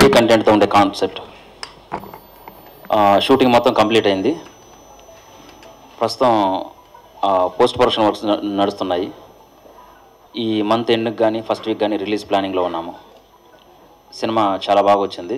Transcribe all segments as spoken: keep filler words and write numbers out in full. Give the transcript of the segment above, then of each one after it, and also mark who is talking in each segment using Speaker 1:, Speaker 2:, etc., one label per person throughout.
Speaker 1: కంటెంట్తో ఉండే concept. Shooting మొత్తం కంప్లీట్ అయింది. ప్రస్తుతం పోస్ట్ ప్రొడక్షన్ వర్క్స్ నడుస్తున్నాయి. ఈ మంత్ ఎండ్కి కానీ ఫస్ట్ వీక్ కానీ రిలీజ్ ప్లానింగ్లో ఉన్నాము. సినిమా చాలా బాగా వచ్చింది.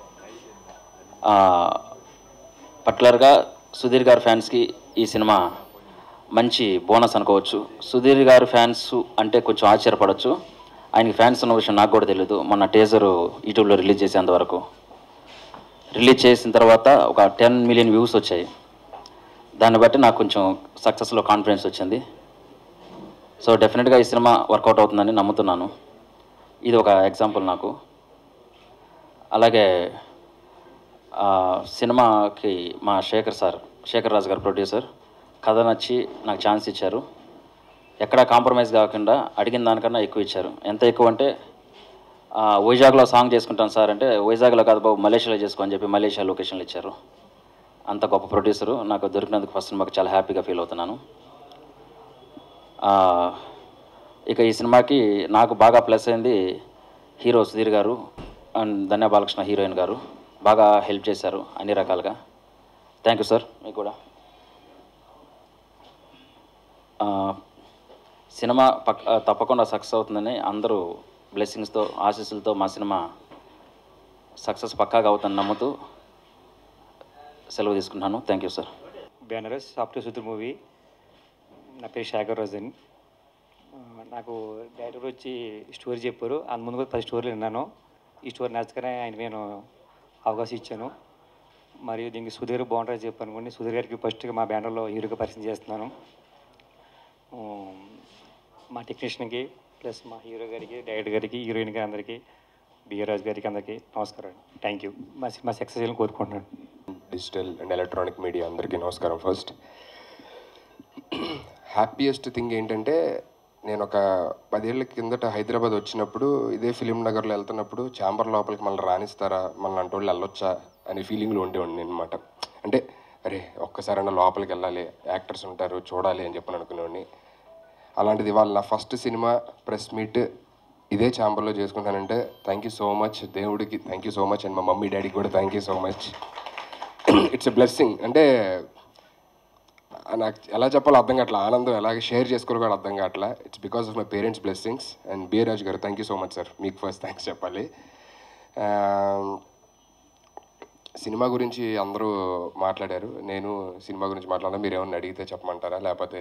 Speaker 1: పర్టికులర్గా సుధీర్ గారి ఫ్యాన్స్కి ఈ సినిమా మంచి బోనస్ అనుకోవచ్చు. సుధీర్ గారి ఫ్యాన్స్ అంటే కొంచెం ఆశ్చర్యపడవచ్చు. ఆయనకి ఫ్యాన్స్ ఉన్న విషయం నాకు కూడా తెలియదు. మొన్న టీజరు యూట్యూబ్లో రిలీజ్ చేసేంతవరకు రిలీజ్ చేసిన తర్వాత ఒక టెన్ మిలియన్ వ్యూస్ వచ్చాయి. దాన్ని బట్టి నాకు కొంచెం సక్సెస్లో కాన్ఫిడెన్స్ వచ్చింది. సో డెఫినెట్గా ఈ సినిమా వర్కౌట్ అవుతుందని నమ్ముతున్నాను. ఇది ఒక ఎగ్జాంపుల్ నాకు. అలాగే సినిమాకి మా శేఖర్ సార్ శేఖర్ రాజు గారు ప్రొడ్యూసర్ కథ నచ్చి నాకు ఛాన్స్ ఇచ్చారు. ఎక్కడా కాంప్రమైజ్ కాకుండా అడిగిన దానికన్నా ఎక్కువ ఇచ్చారు. ఎంత ఎక్కువ అంటే వైజాగ్లో సాంగ్ చేసుకుంటాను సార్ అంటే వైజాగ్లో కాదు బాబు మలేషియాలో చేసుకో అని చెప్పి మలేషియా లొకేషన్లు ఇచ్చారు. అంత గొప్ప ప్రొడ్యూసరు నాకు దొరికినందుకు ఫస్ట్ సినిమాకి చాలా హ్యాపీగా ఫీల్ అవుతున్నాను. ఇక ఈ సినిమాకి నాకు బాగా ప్లస్ అయింది హీరో సుధీర్ గారు అండ్ ధన్య బాలకృష్ణ హీరోయిన్ గారు బాగా హెల్ప్ చేశారు అన్ని రకాలుగా. Thank you sir. మీకు కూడా సినిమా పక్ తప్పకుండా సక్సెస్ అవుతుందని అందరూ బ్లెస్సింగ్స్తో ఆశీస్సులతో మా సినిమా సక్సెస్ పక్కాగా అవుతుందని నమ్ముతూ సెలవు తీసుకుంటున్నాను. Thank you sir.
Speaker 2: బ్యానరస్ సాఫ్ట్వేర్ సుధీర్ మూవీ. నా పేరు శేఖర్ రాజన్. నాకు డైరెక్టర్ వచ్చి స్టోరీ చెప్పారు. అందు ముందు కూడా పది స్టోరీలు విన్నాను. ఈ స్టోరీ నచ్చగానే ఆయన నేను అవకాశం ఇచ్చాను. మరియు దీనికి సుధీర్ బాగుంటుంది చెప్పాను అనుకోండి. సుధీర్ గారికి ఫస్ట్గా మా బ్యానర్లో హీరోగా పరిచయం చేస్తున్నాను. మా టెక్నీషియన్కి ప్లస్ మా హీరో గారికి డైరెక్టర్ గారికి హీరోయిన్ గారి అందరికీ బిఆర్రాజ్ గారికి అందరికీ నమస్కారం. Thank you. మా సినిమా సక్సెస్ చేయాలని కోరుకుంటున్నాను.
Speaker 3: డిజిటల్ అండ్ ఎలక్ట్రానిక్ మీడియా అందరికీ నమస్కారం. ఫస్ట్ హ్యాపీయెస్ట్ థింగ్ ఏంటంటే నేను ఒక పదేళ్ల కిందట హైదరాబాద్ వచ్చినప్పుడు ఇదే ఫిలిం నగర్లో వెళ్తున్నప్పుడు ఛాంబర్ లోపలికి మళ్ళీ రాణిస్తారా మళ్ళీ అంటే వాళ్ళు వెళ్ళొచ్చా అనే ఫీలింగ్లో ఉండేవాడిని అనమాట. అంటే అరే ఒక్కసారైనా లోపలికి వెళ్ళాలి, యాక్టర్స్ ఉంటారు చూడాలి అని చెప్పని అనుకునేవాడిని. అలాంటిది ఇవాళ నా ఫస్ట్ సినిమా ప్రెస్ మీట్ ఇదే ఛాంబర్లో చేసుకుంటానంటే థ్యాంక్ యూ సో మచ్ దేవుడికి, thank you so much and మా మమ్మీ డాడీకి కూడా thank you so much. It's a blessing. అంటే నాకు ఎలా చెప్పాలో అర్థం కావట్లా, ఆనందం ఎలాగ షేర్ చేసుకోవాలో కూడా అర్థం కావట్లా. It's because of my parents blessings. And బిఆర్రాజ్ గారు thank you so much sir, మీకు ఫస్ట్ థ్యాంక్స్ చెప్పాలి. సినిమా గురించి అందరూ మాట్లాడారు, నేను సినిమా గురించి మాట్లాడినా మీరు ఏమన్నా అడిగితే చెప్పమంటారా లేకపోతే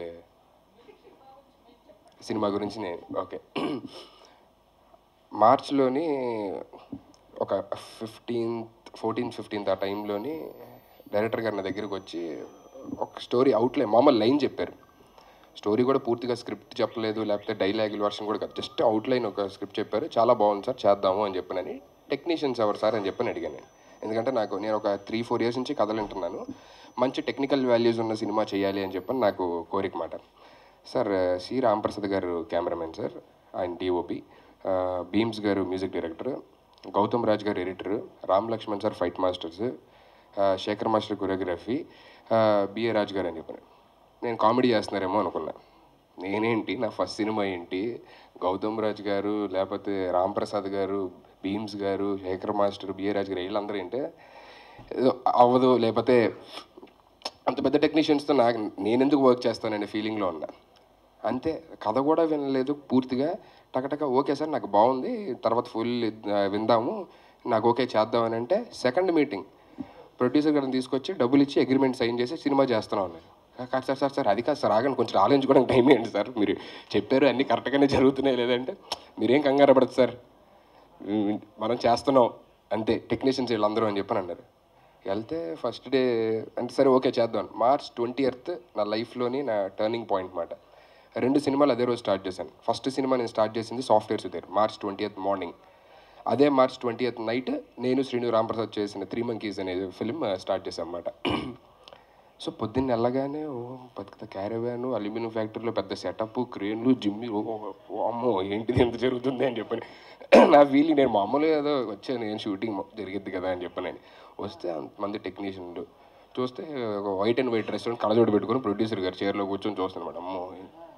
Speaker 3: సినిమా గురించి నేను ఓకే. మార్చ్లోని ఒక ఫిఫ్టీన్త్ ఫోర్టీన్త్ ఫిఫ్టీన్త్ ఆ టైంలోని డైరెక్టర్ గారు నా దగ్గరికి వచ్చి ఒక స్టోరీ అవుట్లైన్ మామూలు లైన్ చెప్పారు. స్టోరీ కూడా పూర్తిగా స్క్రిప్ట్ చెప్పలేదు, లేకపోతే డైలాగుల వర్షన్ కూడా కాదు, జస్ట్ అవుట్లైన్ ఒక స్క్రిప్ట్ చెప్పారు. చాలా బాగుంది సార్ చేద్దాము అని చెప్పనని. టెక్నీషియన్స్ ఎవరు సార్ అని చెప్పని అడిగాను నేను. ఎందుకంటే నాకు నేను ఒక త్రీ ఫోర్ ఇయర్స్ నుంచి కథలు వింటున్నాను, మంచి టెక్నికల్ వాల్యూస్ ఉన్న సినిమా చేయాలి అని చెప్పని నాకు కోరిక మాట. సార్ సి రాంప్రసాద్ గారు కెమెరామెన్ సార్, ఆయన డిఓపి, భీమ్స్ గారు మ్యూజిక్ డైరెక్టర్, గౌతమ్ రాజ్ గారు editor, Ram Lakshman sir fight masters, Shekhar master choreography, B A Raj గారు అని చెప్పాను. నేను కామెడీ చేస్తున్నారేమో అనుకున్నా. నేనేంటి నా ఫస్ట్ సినిమా ఏంటి, గౌతమ్ రాజ్ గారు లేకపోతే రామ్ ప్రసాద్ గారు, భీమ్స్ గారు, శేఖర్ మాస్టర్, బిఏ రాజ్ గారు వీళ్ళందరూ ఏంటే అవ్వదు, లేకపోతే అంత పెద్ద టెక్నీషియన్స్తో నాకు నేనెందుకు వర్క్ చేస్తాననే ఫీలింగ్లో ఉన్నా. అంతే, కథ కూడా వినలేదు పూర్తిగా, టకటక ఓకే సార్ నాకు బాగుంది తర్వాత ఫుల్ విందాము నాకు ఓకే చేద్దామని అంటే సెకండ్ మీటింగ్ ప్రొడ్యూసర్ గారిని తీసుకొచ్చి డబ్బులు ఇచ్చి అగ్రిమెంట్ సైన్ చేసి సినిమా చేస్తున్నాం నేను. కాదు సార్ సార్ సార్ అది కాదు సార్, ఆగండి కొంచెం ఆలోచించుకోవడానికి టైం ఏంటి సార్, మీరు చెప్పారు అన్నీ కరెక్ట్గానే జరుగుతున్నాయి లేదంటే మీరేం కంగారు పడదు సార్ మనం చేస్తున్నాం అంతే టెక్నీషియన్స్ వీళ్ళందరూ అని చెప్పని అన్నారు. వెళ్తే ఫస్ట్ డే అంటే సరే ఓకే చేద్దాం. మార్చ్ ట్వంటీ ఎయిత్ నా లైఫ్లోని నా టర్నింగ్ పాయింట్ మాట. రెండు సినిమాలు అదే రోజు స్టార్ట్ చేశాను. ఫస్ట్ సినిమా నేను స్టార్ట్ చేసింది software Sudheer March twenty eighth morning. అదే మార్చ్ ట్వంటీ ఎయిత్ నైట్ నేను శ్రీను రాంప్రసాద్ చేసిన త్రీ మంకీస్ అనే ఫిల్మ్ స్టార్ట్ చేశాను అన్నమాట. సో పొద్దున్న వెళ్ళగానే ఓ పెద్ద క్యారవాను, అల్యూమినియం ఫ్యాక్టరీలో పెద్ద సెటప్, క్రేన్లు, జిమ్మి, ఓ అమ్మో ఏంటిది ఎంత జరుగుతుంది అని చెప్పని నా ఫీలింగ్. నేను మామూలుగా ఏదో వచ్చాను, నేను షూటింగ్ జరిగిద్ది కదా అని చెప్పని వస్తే అంతమంది టెక్నీషియన్లు చూస్తే ఒక వైట్ అండ్ వైట్ రెస్టారెంట్ కళ్ళజోడు పెట్టుకుని ప్రొడ్యూసర్ గారు చైర్లో కూర్చొని చూస్తాను అనమాట. అమ్మో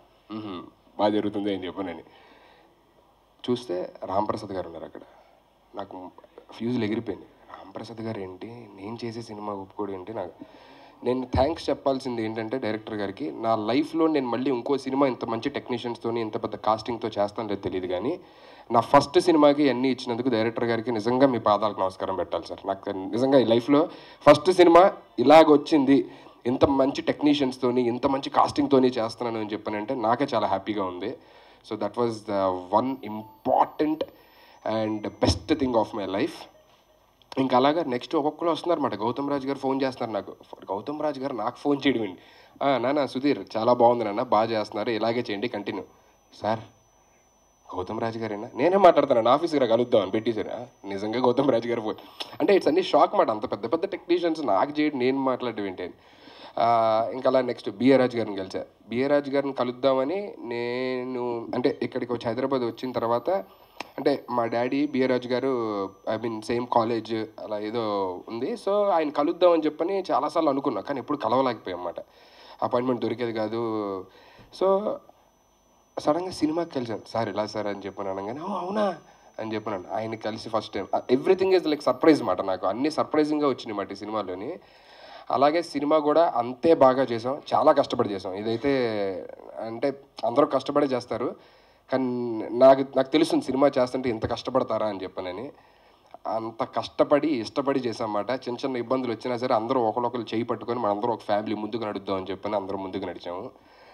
Speaker 3: బాగా జరుగుతుంది అని చెప్పనని చూస్తే రాంప్రసాద్ గారు ఉన్నారు అక్కడ. నాకు ఫ్యూజులు ఎగిరిపోయింది. రాంప్రసాద్ గారు ఏంటి, నేను చేసే సినిమా ఒప్పుకోడు ఏంటి. నాకు నేను థ్యాంక్స్ చెప్పాల్సింది ఏంటంటే డైరెక్టర్ గారికి, నా లైఫ్లో నేను మళ్ళీ ఇంకో సినిమా ఇంత మంచి టెక్నీషియన్స్తో ఇంత పెద్ద కాస్టింగ్తో చేస్తాను లేదు తెలియదు, కానీ నా ఫస్ట్ సినిమాకి అన్నీ ఇచ్చినందుకు డైరెక్టర్ గారికి నిజంగా మీ పాదాలకు నమస్కారం పెట్టాలి సార్. నాకు నిజంగా ఈ లైఫ్లో ఫస్ట్ సినిమా ఇలాగొచ్చింది, ఇంత మంచి టెక్నీషియన్స్తోని ఇంత మంచి కాస్టింగ్తోని చేస్తున్నాను అని చెప్పానంటే నాకే చాలా హ్యాపీగా ఉంది. So that was the one important and best thing of my life. ఇంకా అలాగా నెక్స్ట్ ఒక్కొక్కరు వస్తున్నారు అన్నమాట. గౌతమ్ రాజు గారు ఫోన్ చేస్తున్నారు నాకు. గౌతమ్ రాజు గారు నాకు ఫోన్ చేయడం అండి, నాన్న సుధీర్ చాలా బాగుంది నాన్న, బాగా చేస్తున్నారు, ఇలాగే చేయండి కంటిన్యూ. సార్ గౌతమ్ రాజు గారేనా, నేనే మాట్లాడతాను ఆఫీస్కి రా కలుద్దామని పెట్టేశారు. నిజంగా గౌతమ్ రాజు గారు ఫోన్ అంటే ఇట్స్ అన్ని షాక్ మాట. అంత పెద్ద పెద్ద టెక్నీషియన్స్ నాకు చేయడం, నేను మాట్లాడడం ఏంటి అని. ఇంకా అలా నెక్స్ట్ బిఏ రాజు గారిని కలిసా. బిఏ రాజు గారిని కలుద్దామని నేను అంటే ఇక్కడికి వచ్చి హైదరాబాద్ వచ్చిన తర్వాత, అంటే మా డాడీ బిఏ రాజు గారు ఐ మీన్ సేమ్ కాలేజ్ అలా ఏదో ఉంది, సో ఆయన కలుద్దామని చెప్పని చాలాసార్లు అనుకున్నా, కానీ ఎప్పుడు కలవలేకపోయాం అన్నమాట. అపాయింట్మెంట్ దొరికేది కాదు. సో సడన్గా సినిమాకి కలిసాను. సార్ ఇలా సార్ అని చెప్పాను అనగానే, ఓ అవునా అని చెప్పాను. ఆయన కలిసి first time everything is like surprise మాట. నాకు అన్నీ సర్ప్రైజింగ్గా వచ్చినాయి మాట ఈ సినిమాలోని. అలాగే సినిమా కూడా అంతే బాగా చేసాం, చాలా కష్టపడి చేసాం. ఇదైతే అంటే అందరూ కష్టపడే చేస్తారు, కానీ నాకు నాకు తెలుస్తుంది సినిమా చేస్తుంటే ఇంత కష్టపడతారా అని చెప్పానని. అంత కష్టపడి ఇష్టపడి చేసామన్నమాట. చిన్న చిన్న ఇబ్బందులు వచ్చినా సరే అందరూ ఒకరికొకరు చేయి పట్టుకొని మనందరూ ఒక ఫ్యామిలీ ముందుకు నడుద్దాం అని చెప్పని అందరూ ముందుకు నడిచాము.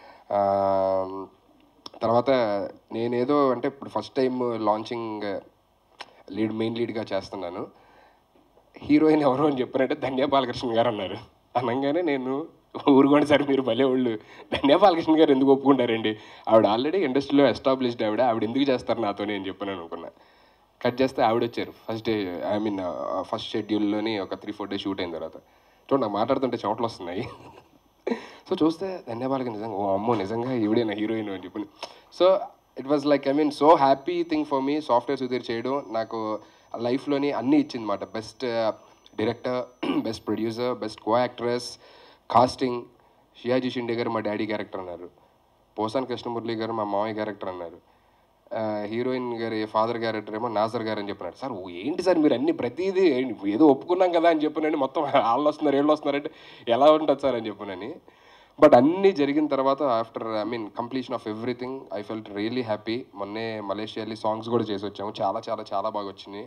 Speaker 3: తర్వాత నేనేదో అంటే ఇప్పుడు first time launching lead main లీడ్గా చేస్తున్నాను. హీరోయిన్ ఎవరు అని చెప్పారంటే ధన్య బాలకృష్ణ గారు అన్నారు. అనగానే నేను ఊరుకోండి సార్ మీరు భలే వాళ్ళు, ధన్య బాలకృష్ణ గారు ఎందుకు ఒప్పుకుంటారండి, ఆవిడ ఆల్రెడీ ఇండస్ట్రీలో ఎస్టాబ్లిష్డ్ ఆవిడ, ఆవిడ ఎందుకు చేస్తారు నాతో అని చెప్పాను అనుకున్నా. కట్ చేస్తే ఆవిడ వచ్చారు first day, I mean first షెడ్యూల్లోని ఒక త్రీ ఫోర్ డేస్ షూట్ అయిన తర్వాత. చూడండి నాకు మాట్లాడుతుంటే చెమటలు వస్తున్నాయి. సో చూస్తే ధన్య బాలకృష్ణ నిజంగా ఓ అమ్మో నిజంగా ఈవిడే నా హీరోయిన్ అని చెప్పి. So it was like I mean so happy thing for me. Software Sudheer చేయడం నాకు లైఫ్లోని అన్నీ ఇచ్చింది మాట. Best director, best producer, best co actress, casting. Sayaji Shinde గారు మా డాడీ క్యారెక్టర్ అన్నారు, పోసాన్ కృష్ణమురళి గారు మా మామయ్య క్యారెక్టర్ అన్నారు, హీరోయిన్ గారి ఫాదర్ క్యారెక్టర్ ఏమో నాజర్ గారు అని చెప్పినారు. సార్ ఏంటి సార్ మీరు అన్ని ప్రతిదీ ఏదో ఒప్పుకున్నాం కదా అని చెప్పినని మొత్తం వాళ్ళు వస్తున్నారు ఏళ్ళు వస్తున్నారంటే ఎలా ఉంటుంది సార్ అని చెప్పినని. బట్ అన్నీ జరిగిన తర్వాత after I mean completion of everything I felt really happy. మొన్నే మలేషియా వెళ్ళి సాంగ్స్ కూడా చేసి వచ్చాము, చాలా చాలా చాలా బాగా వచ్చినాయి.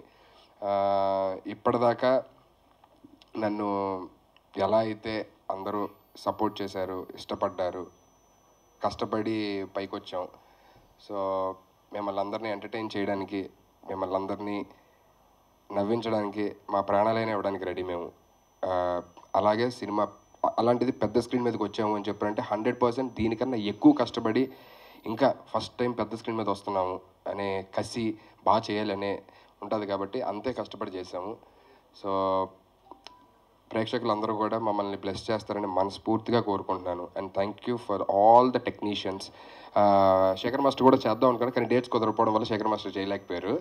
Speaker 3: ఇప్పటిదాకా నన్ను ఎలా అయితే అందరూ సపోర్ట్ చేశారు, ఇష్టపడ్డారు, కష్టపడి పైకి వచ్చాం. సో మిమ్మల్ని అందరినీ ఎంటర్టైన్ చేయడానికి, మిమ్మల్ని అందరినీ నవ్వించడానికి మా ప్రాణాలైనా ఇవ్వడానికి రెడీ మేము. అలాగే సినిమా అలాంటిది పెద్ద స్క్రీన్ మీదకి వచ్చాము అని చెప్పారంటే హండ్రెడ్ పర్సెంట్ దీనికన్నా ఎక్కువ కష్టపడి ఇంకా ఫస్ట్ టైం పెద్ద స్క్రీన్ మీద వస్తున్నాము అనే కసి, బాగా చేయాలనే ఉంటుంది కాబట్టి అంతే కష్టపడి చేసాము. సో ప్రేక్షకులందరూ కూడా మమ్మల్ని బ్లెస్ చేస్తారని మనస్ఫూర్తిగా కోరుకుంటున్నాను. And thank you for all the technicians. Shekhar master కూడా చేద్దాం అనుకున్నాను, కానీ డేట్స్ కుదరకపోవడం వల్ల శేఖర్ మాస్టర్ చేయలేకపోయారు.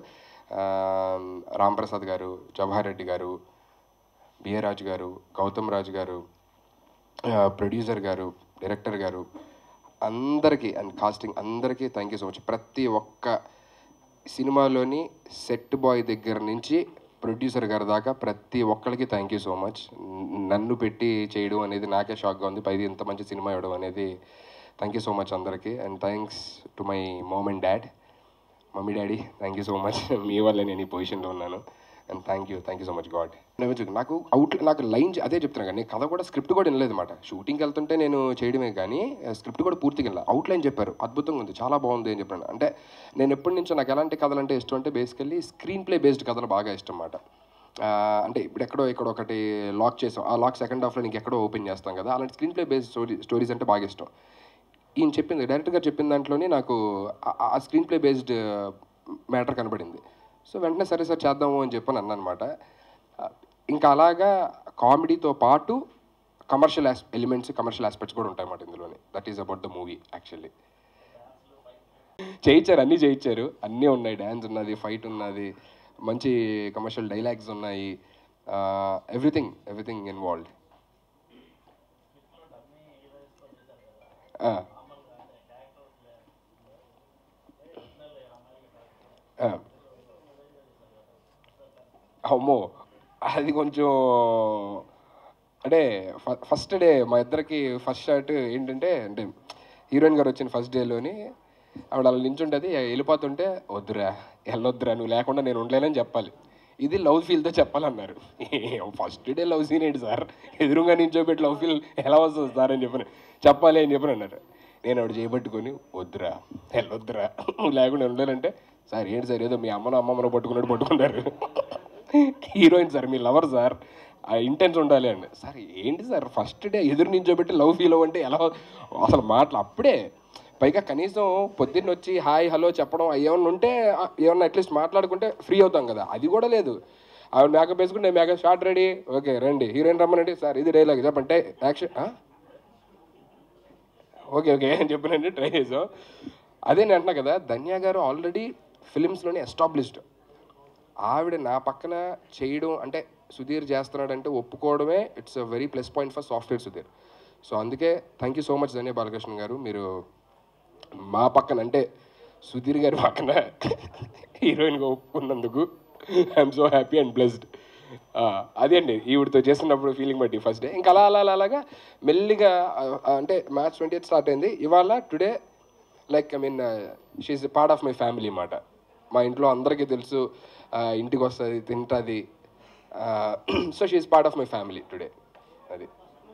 Speaker 3: రాంప్రసాద్ గారు, జవహర్ రెడ్డి గారు, బిఏ రాజు గారు, గౌతమ్ రాజు గారు, ప్రొడ్యూసర్ గారు, డైరెక్టర్ గారు, అందరికీ అండ్ కాస్టింగ్ అందరికీ థ్యాంక్ యూ సో మచ్. ప్రతి ఒక్క సినిమాలోని సెట్ బాయ్ దగ్గర నుంచి ప్రొడ్యూసర్ గారి దాకా ప్రతి ఒక్కరికి థ్యాంక్ యూ సో మచ్. నన్ను పెట్టి చేయడం అనేది నాకే షాక్గా ఉంది, పైది ఇంత మంచి సినిమా ఇవ్వడం అనేది. థ్యాంక్ యూ సో మచ్ అందరికీ. And thanks to my mom and dad, mummy daddy, thank you so much. మీ వల్లే నేను ఈ పొజిషన్లో ఉన్నాను. And thank you thank you so much God. నాకు అవుట్ నాకు లైన్ అదే చెప్తున్నాను, కానీ కథ కూడా స్క్రిప్ట్ కూడా వినలేదు అనమాట. షూటింగ్కి వెళ్తుంటే నేను చేయడమే కానీ స్క్రిప్ట్ కూడా పూర్తిగా వినలేదు. అవుట్లైన్ చెప్పారు, అద్భుతంగా ఉంది, చాలా బాగుంది అని చెప్పాను. అంటే నేను ఎప్పటి నుంచో నాకు ఎలాంటి కథలు అంటే ఇష్టం అంటే బేసికల్లీ స్క్రీన్ ప్లే బేస్డ్ కథలు బాగా ఇష్టం అన్నమాట. అంటే ఇప్పుడు ఎక్కడో ఇక్కడ ఒకటి లాక్ చేసాం, ఆ లాక్ సెకండ్ హాఫ్లో నీకు ఎక్కడో ఓపెన్ చేస్తాం కదా, అలాంటి screenplay based story stories అంటే బాగా ఇష్టం. ఈయన చెప్పింది డైరెక్టర్ గారు చెప్పిన దాంట్లోనే నాకు ఆ స్క్రీన్ ప్లే బేస్డ్ మ్యాటర్ కనబడింది. సో వెంటనే సరే సార్ చేద్దాము అని చెప్పని అన్న అనమాట. ఇంకా అలాగా కామెడీతో పాటు కమర్షియల్ ఎలిమెంట్స్, కమర్షియల్ ఆస్పెక్ట్స్ కూడా ఉంటాయన్నమాట ఇందులోనే. That is about the movie actually. చేయించారు, అన్నీ చేయించారు, అన్నీ ఉన్నాయి. డ్యాన్స్ ఉన్నది, ఫైట్ ఉన్నది, మంచి కమర్షియల్ డైలాగ్స్ ఉన్నాయి, ఎవ్రీథింగ్ ఎవ్రీథింగ్ ఇన్వాల్వ్డ్. అమ్మో అది కొంచెం అంటే ఫస్ట్ డే మా ఇద్దరికి ఫస్ట్ షాట్ ఏంటంటే అంటే హీరోయిన్ గారు వచ్చిన ఫస్ట్ డేలోని ఆవిడ అలా నించుంటుంది, వెళ్ళిపోతుంటే వద్దురా వెళ్ళొద్దురా నువ్వు లేకుండా నేను ఉండలేనని చెప్పాలి, ఇది లవ్ ఫీల్తో చెప్పాలన్నారు. ఫస్ట్ డే లవ్ సీన్ ఏంటి సార్, ఎదురుగా నించోబెట్టి లవ్ ఫీల్ ఎలా వస్తుంది సార్ అని చెప్పని చెప్పాలి అని చెప్పని అన్నారు. నేను ఆవిడ చేయబట్టుకొని వద్దురా వెళ్ళొద్దురా నువ్వు లేకుండా ఉండలేనంటే, సార్ ఏంటి సార్ ఏదో మీ అమ్మను అమ్మమ్మను పట్టుకున్నట్టు పట్టుకున్నారు, హీరోయిన్ సార్ మీ లవర్ సార్ ఆ ఇంటెన్స్ ఉండాలి అండి. సార్ ఏంటి సార్ ఫస్ట్ డే ఎదురు నించోబెట్టి లవ్ ఫీల్ అవ్వంటే ఎలా అసలు మాటలు అప్పుడే, పైగా కనీసం పొద్దున్న వచ్చి హాయ్ హలో చెప్పడం ఏమన్నా ఉంటే ఏమన్నా అట్లీస్ట్ మాట్లాడుకుంటే ఫ్రీ అవుతాం కదా, అది కూడా లేదు. ఆవిడ మేకప్ వేసుకుంటే నేను మేకప్ షార్ట్ రెడీ, ఓకే రండి హీరోయిన్ రమ్మనండి, సార్ ఇది డైలాగ్ చెప్పంటే యాక్షన్ ఓకే ఓకే అని చెప్పినండి ట్రై చేసాం. అదే నేను అంటున్నా కదా, ధన్య గారు ఆల్రెడీ ఫిలిమ్స్లోనే ఎస్టాబ్లిష్డ్, ఆవిడ నా పక్కన చేయడం అంటే సుధీర్ చేస్తున్నాడంటే ఒప్పుకోవడమే it's a very plus point for software Sudheer. So అందుకే thank you so much Dhanya Balakrishna garu, మీరు మా పక్కన అంటే సుధీర్ గారి పక్కన హీరోయిన్గా ఒప్పుకున్నందుకు I'm so happy and blessed. అదే అండి ఈవిడితో చేస్తున్నప్పుడు ఫీలింగ్ బట్టి ఫస్ట్ డే ఇంకా అలా అలా అలాగా మెల్లిగా అంటే మ్యాచ్ ట్వంటీ ఎయిత్ స్టార్ట్ అయింది. ఇవాళ today like I mean she's part of my family అన్నమాట. మా ఇంట్లో అందరికీ తెలుసు, ఇంటికి వస్తుంది తింటుంది, so she's part of my family today. అది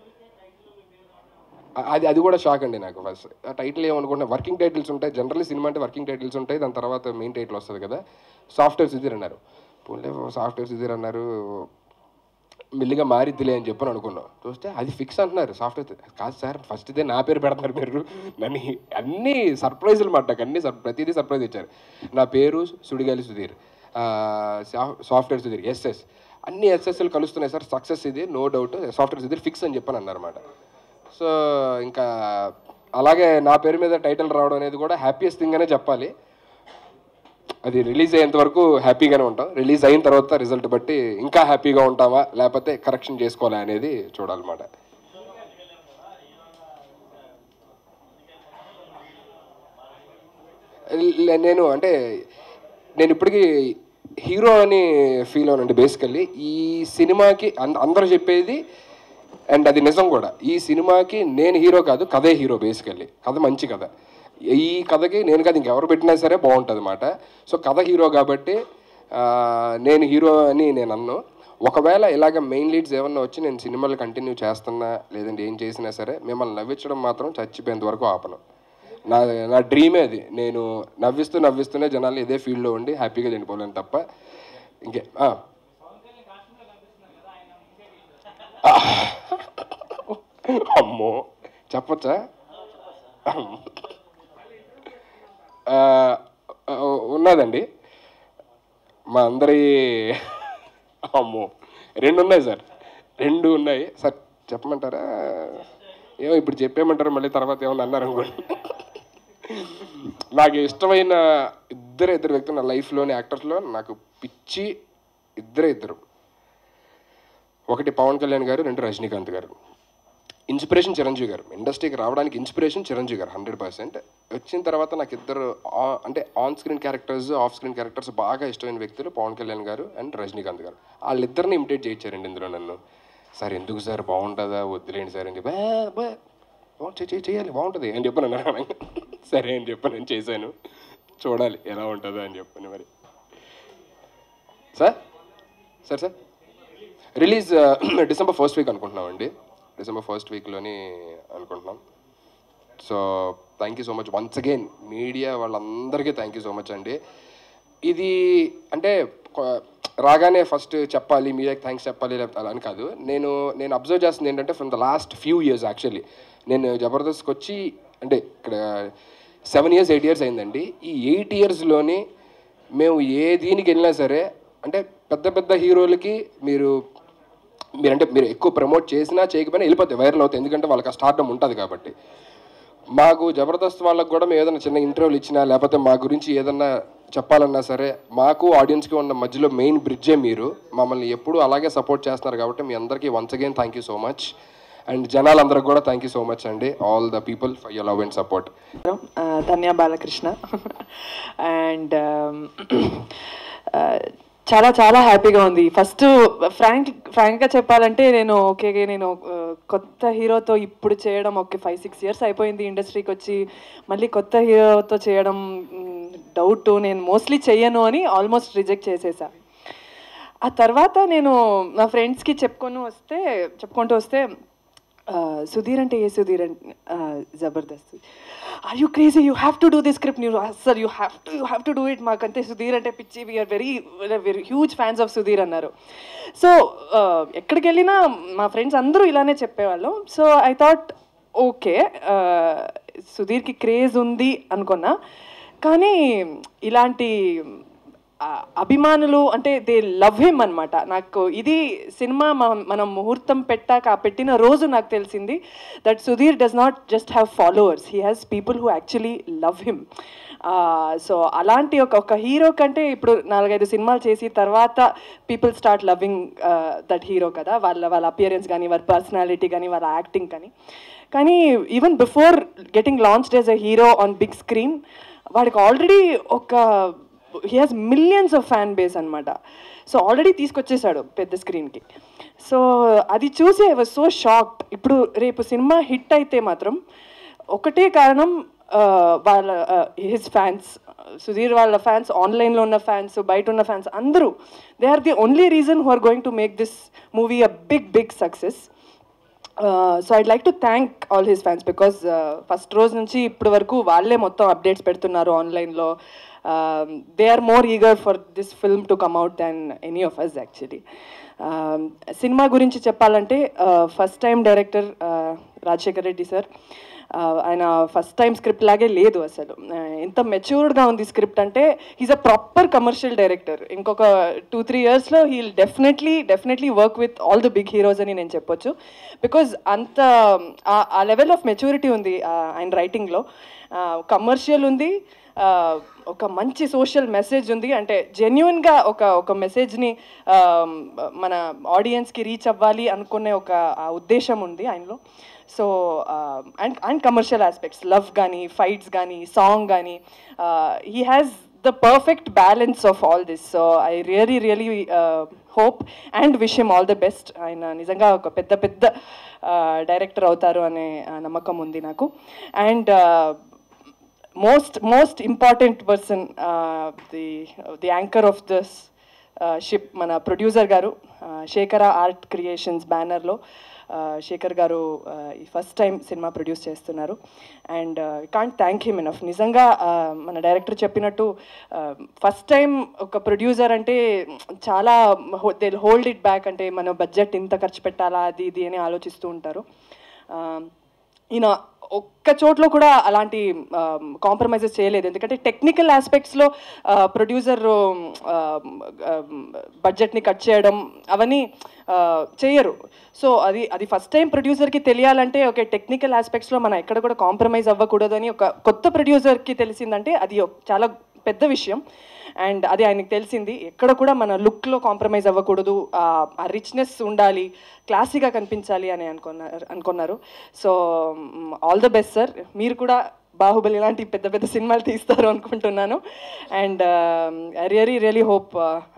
Speaker 3: అది అది కూడా షాక్ అండి నాకు. ఫస్ట్ టైటిల్ ఏమనుకుంటున్నా, వర్కింగ్ టైటిల్స్ ఉంటాయి జనరల్లీ సినిమా అంటే, వర్కింగ్ టైటిల్స్ ఉంటాయి, దాని తర్వాత మెయిన్ టైటిల్ వస్తుంది కదా. సాఫ్ట్వేర్ సుధీర్ అన్నారు, పోలే సాఫ్ట్వేర్ సుధీర్ అన్నారు, మెల్లిగా మారిద్దిలే అని చెప్పని అనుకున్నాం. చూస్తే అది ఫిక్స్ అంటున్నారు సాఫ్ట్వేర్. కాదు సార్ ఫస్ట్ ఇదే నా పేరు పెడుతున్నారు మీరు, నన్ను అన్నీ సర్ప్రైజులు మాట, నాకు అన్ని ప్రతిదీ సర్ప్రైజ్ ఇచ్చారు. నా పేరు సుడిగాలి సుధీర్, సాఫ్ట్వేర్ సుధీర్ ఎస్ఎస్, అన్ని ఎస్ఎస్లు కలుస్తున్నాయి సార్, సక్సెస్ ఇది no doubt, software Sudheer fix అని చెప్పని అన్నారన్నమాట. సో ఇంకా అలాగే నా పేరు మీద టైటిల్ రావడం అనేది కూడా హ్యాపీయెస్ట్ థింగ్ అనే చెప్పాలి. అది రిలీజ్ అయ్యేంత వరకు హ్యాపీగానే ఉంటాం, రిలీజ్ అయిన తర్వాత రిజల్ట్ బట్టి ఇంకా హ్యాపీగా ఉంటామా లేకపోతే కరెక్షన్ చేసుకోవాలా అనేది చూడాలన్నమాట. నేను అంటే నేను ఇప్పటికీ హీరో అని ఫీల్ అవునండి బేసికల్లీ. ఈ సినిమాకి అందరూ చెప్పేది అండ్ అది నిజం కూడా, ఈ సినిమాకి నేను హీరో కాదు కథే హీరో. బేసికల్లీ కథ మంచి కథ, ఈ కథకి నేను కాదు ఇంకెవరు పెట్టినా సరే బాగుంటుంది అన్నమాట. సో కథ హీరో కాబట్టి నేను హీరో అని నేను అన్ను. ఒకవేళ ఇలాగ మెయిన్ లీడ్స్ ఏమన్నా వచ్చి నేను సినిమాలు కంటిన్యూ చేస్తున్నా లేదంటే ఏం చేసినా సరే మిమ్మల్ని నవ్వించడం మాత్రం చచ్చిపోయేంత వరకు ఆపను. నా నా డ్రీమే అది, నేను నవ్విస్తూ నవ్విస్తూనే జనాలు ఇదే ఫీల్డ్లో ఉండి హ్యాపీగా చనిపోలేను తప్ప ఇంకే. అమ్మో చెప్పచ్చా? ఉన్నదండి మా అందరి, అమ్మో రెండు ఉన్నాయి సార్, రెండు ఉన్నాయి సార్. చెప్పమంటారా? ఏమో ఇప్పుడు చెప్పేయమంటారు, మళ్ళీ తర్వాత ఏమన్నా అన్నారు అనుకోండి. నాకు ఇష్టమైన ఇద్దరు ఇద్దరు వ్యక్తులు నా లైఫ్లోని యాక్టర్స్లో నాకు పిచ్చి ఇద్దరే ఇద్దరు. ఒకటి పవన్ కళ్యాణ్ గారు, రెండు రజనీకాంత్ గారు. ఇన్స్పిరేషన్ చిరంజీవి గారు, ఇండస్ట్రీకి రావడానికి ఇన్స్పిరేషన్ చిరంజీవి గారు హండ్రెడ్ పర్సెంట్. వచ్చిన తర్వాత నాకు ఇద్దరు అంటే on screen characters off screen characters బాగా ఇష్టమైన వ్యక్తులు పవన్ కళ్యాణ్ గారు అండ్ రజనీకాంత్ గారు. వాళ్ళిద్దరిని ఇమిటేట్ చేయించారండి ఇందులో నన్ను. సార్ ఎందుకు సార్ బాగుంటుందా వద్దులేండి సార్ అని చెప్పి, చేయాలి బాగుంటుంది అని చెప్పాను అన్నారు. సరే అని చెప్పి నేను చేశాను, చూడాలి ఎలా ఉంటుందో అని చెప్పాను. మరి sir sir sir release December first week అనుకుంటున్నామండి, డిసెంబర్ ఫస్ట్ వీక్లోని అనుకుంటున్నాం. So thank you so much once again media వాళ్ళందరికీ థ్యాంక్ యూ సో మచ్ అండి. ఇది అంటే రాగానే ఫస్ట్ చెప్పాలి మీడియాకి థ్యాంక్స్ చెప్పాలి లేకపోతే అని కాదు. నేను నేను అబ్జర్వ్ చేస్తుంది ఏంటంటే from the last few years actually నేను జబర్దస్త్కి వచ్చి అంటే ఇక్కడ సెవెన్ ఇయర్స్ ఎయిట్ ఇయర్స్ అయిందండి. ఈ ఎయిట్ ఇయర్స్లోని మేము ఏ దీనికి వెళ్ళినా సరే అంటే పెద్ద పెద్ద హీరోలకి మీరు మీరంటే మీరు ఎక్కువ ప్రమోట్ చేసినా చేయకపోయినా వెళ్ళిపోతాయి, వైరల్ అవుతాయి, ఎందుకంటే వాళ్ళకి ఆ స్టార్డమ్ ఉంటుంది కాబట్టి. మాకు జబర్దస్త్ వాళ్ళకి కూడా మేము ఏదైనా చిన్న ఇంటర్వ్యూలు ఇచ్చినా లేకపోతే మా గురించి ఏదన్నా చెప్పాలన్నా సరే మాకు ఆడియన్స్కి ఉన్న మధ్యలో మెయిన్ బ్రిడ్జే మీరు. మమ్మల్ని ఎప్పుడూ అలాగే సపోర్ట్ చేస్తున్నారు కాబట్టి మీ అందరికీ once again thank you so much. And జనాలందరికి కూడా థ్యాంక్ యూ సో మచ్ అండి, all the people for your love and support.
Speaker 4: Dhanya Balakrishna. And చాలా చాలా హ్యాపీగా ఉంది. ఫస్ట్ ఫ్రాంక్ ఫ్రాంక్గా చెప్పాలంటే నేను ఓకే నేను కొత్త హీరోతో ఇప్పుడు చేయడం ఓకే ఫైవ్ సిక్స్ ఇయర్స్ అయిపోయింది ఇండస్ట్రీకి వచ్చి, మళ్ళీ కొత్త హీరోతో చేయడం డౌట్, నేను మోస్ట్లీ చెయ్యను అని ఆల్మోస్ట్ రిజెక్ట్ చేసేసా. ఆ తర్వాత నేను నా ఫ్రెండ్స్కి చెప్పుకొని వస్తే చెప్పుకుంటూ వస్తే సుధీర్ అంటే ఏ సుధీర్ అంటే Jabardasth, are you crazy, you have to do this script, you sir you have to you have to do it, మాకంటే సుధీర్ అంటే పిచ్చి, we're very very huge fans of Sudheer అన్నారు. సో ఎక్కడికి వెళ్ళినా మా ఫ్రెండ్స్ అందరూ ఇలానే చెప్పేవాళ్ళం. సో ఐ థాట్ ఓకే సుధీర్కి క్రేజ్ ఉంది అనుకున్నా, కానీ ఇలాంటి అభిమానులు అంటే దే లవ్ హిమ్ అనమాట. నాకు ఇది సినిమా మనం ముహూర్తం పెట్టాక పెట్టిన రోజు నాకు తెలిసింది that Sudheer does not just have followers, he has people who actually love him. So అలాంటి ఒక ఒక హీరో కంటే ఇప్పుడు నాలుగైదు సినిమాలు చేసి తర్వాత people start loving that hero కదా, వాళ్ళ వాళ్ళ అపియరెన్స్ కానీ వాళ్ళ పర్సనాలిటీ కానీ వాళ్ళ యాక్టింగ్ కానీ. కానీ even before getting launched as a hero on big screen వాడికి ఆల్రెడీ ఒక he has millions of fan base అనమాట. సో ఆల్రెడీ తీసుకొచ్చేసాడు పెద్ద స్క్రీన్కి. సో అది చూసి ఐ వాజ్ సో షాక్డ్. ఇప్పుడు రేపు సినిమా హిట్ అయితే మాత్రం ఒకటే కారణం వాళ్ళ హిస్ ఫ్యాన్స్, సుధీర్ వాళ్ళ ఫ్యాన్స్, ఆన్లైన్లో ఉన్న ఫ్యాన్స్, బయట ఉన్న ఫ్యాన్స్ అందరూ, they are the only reason who are going to make this movie a big big success. So I'd like to thank all his fans because first రోజు నుంచి ఇప్పటి వరకు వాళ్ళే మొత్తం అప్డేట్స్ పెడుతున్నారు ఆన్లైన్లో. They are more eager for this film to come out than any of us actually. సినిమా గురించి చెప్పాలంటే first time director Rajasekhar Reddy sir, ఆయన ఫస్ట్ టైం స్క్రిప్ట్ లాగే లేదు అసలు, ఎంత మెచ్యూర్డ్గా ఉంది స్క్రిప్ట్ అంటే. He's a proper commercial director. ఇంకొక టూ త్రీ ఇయర్స్లో he'll definitely definitely work with all the big heroes అని నేను చెప్పొచ్చు. బికాజ్ అంత ఆ లెవెల్ ఆఫ్ మెచ్యూరిటీ ఉంది ఆయన రైటింగ్లో. కమర్షియల్ ఉంది, ఒక మంచి సోషల్ మెసేజ్ ఉంది, అంటే జెన్యున్గా ఒక ఒక మెసేజ్ని మన ఆడియన్స్కి రీచ్ అవ్వాలి అనుకునే ఒక ఉద్దేశం ఉంది ఆయనలో. So and and commercial aspects, love కానీ ఫైట్స్ కానీ సాంగ్ కానీ, he has the perfect balance of all this. So I really really hope and wish him all the best. ఆయన నిజంగా ఒక పెద్ద పెద్ద డైరెక్టర్ అవుతారు అనే నమ్మకం ఉంది నాకు. And most most important person, uh, the the anchor of this uh, ship mana producer garu, uh, Shekhara Art Creations banner lo uh, Shekhar garu uh, first time cinema produce chestunnaru. And uh, we can't thank him enough. nizanga uh, mana director cheppinattu uh, first time oka producer ante chaala they'll hold it back, ante mana budget inta kharchu pettala adi idi ani alochistu untaru. uh, ఈయన ఒక్క చోట్లో కూడా అలాంటి compromises చేయలేదు. ఎందుకంటే technical ఆస్పెక్ట్స్లో producer బడ్జెట్ని cut చేయడం అవన్నీ చేయరు. సో అది అది ఫస్ట్ టైం ప్రొడ్యూసర్కి తెలియాలంటే ఓకే టెక్నికల్ ఆస్పెక్ట్స్లో మనం ఎక్కడ కూడా కాంప్రమైజ్ అవ్వకూడదు అని ఒక కొత్త ప్రొడ్యూసర్కి తెలిసిందంటే అది చాలా పెద్ద విషయం. అండ్ అది ఆయనకు తెలిసింది, ఎక్కడ కూడా మన లుక్లో కాంప్రమైజ్ అవ్వకూడదు, ఆ రిచ్నెస్ ఉండాలి, క్లాసీగా కనిపించాలి అని అనుకున్నారు అనుకున్నారు so all the best sir. మీరు కూడా బాహుబలి లాంటి పెద్ద పెద్ద సినిమాలు తీస్తారు అనుకుంటున్నాను. And I really really hope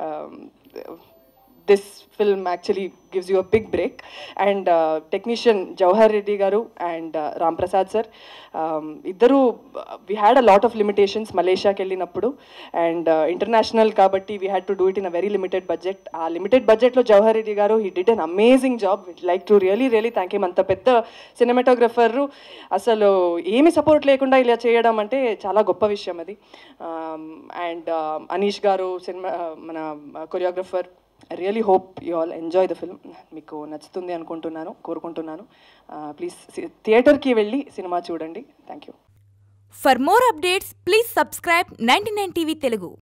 Speaker 4: this film actually gives you a big break. And uh, technician Jawhar Reddy garu and uh, Ram Prasad sir, um, iddaru uh, we had a lot of limitations Malaysia ki ellinappudu, and uh, international kabatti we had to do it in a very limited budget. Aa limited budget lo Jawhar Reddy garu he did an amazing job. We'd like to really really thank him. anta pedda cinematographer asalu emi support lekunda ila cheyadam ante chaala goppa vishayam adi. um, and uh, Anish garu cinema uh, mana uh, choreographer, I really hope you all enjoy the film. మీకు నచ్చుతుంది అనుకుంటున్నాను, కోరుకుంటున్నాను. Please థియేటర్కి వెళ్ళి సినిమా చూడండి. Thank you.
Speaker 5: For more updates please subscribe ninety nine TV Telugu.